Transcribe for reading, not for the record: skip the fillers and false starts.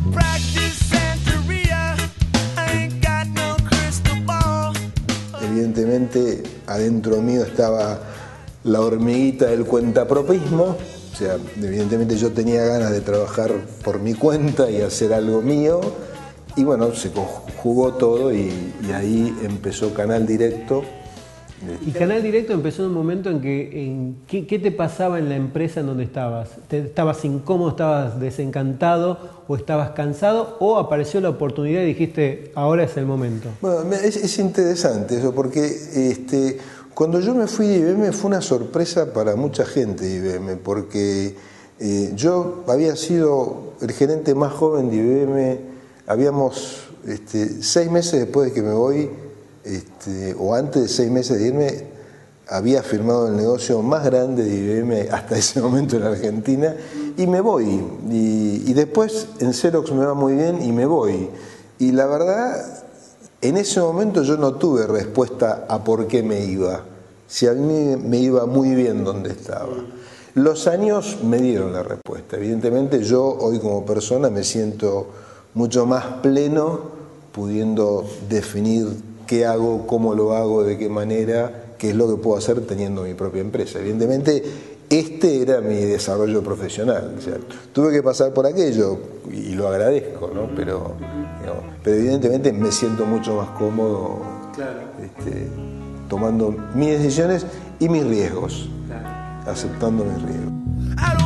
Evidentemente, adentro mío estaba la hormiguita del cuentapropismo. O sea, evidentemente yo tenía ganas de trabajar por mi cuenta y hacer algo mío. Y bueno, se conjugó todo y ahí empezó Canal Directo. Y Canal Directo empezó en un momento en que, ¿qué te pasaba en la empresa en donde estabas? ¿Estabas incómodo, estabas desencantado o estabas cansado o apareció la oportunidad y dijiste, ahora es el momento? Bueno, es interesante eso porque cuando yo me fui de IBM fue una sorpresa para mucha gente de IBM porque yo había sido el gerente más joven de IBM, habíamos 6 meses después de que me voy, o antes de 6 meses de irme, había firmado el negocio más grande de IBM hasta ese momento en Argentina y me voy. Y después en Xerox me va muy bien y me voy. Y la verdad, en ese momento yo no tuve respuesta a por qué me iba. Si a mí me iba muy bien donde estaba. Los años me dieron la respuesta. Evidentemente yo hoy como persona me siento mucho más pleno pudiendo definir qué hago, cómo lo hago, de qué manera, qué es lo que puedo hacer teniendo mi propia empresa. Evidentemente, este era mi desarrollo profesional. O sea, tuve que pasar por aquello y lo agradezco, ¿no? Pero evidentemente me siento mucho más cómodo tomando mis decisiones y mis riesgos, aceptando mis riesgos.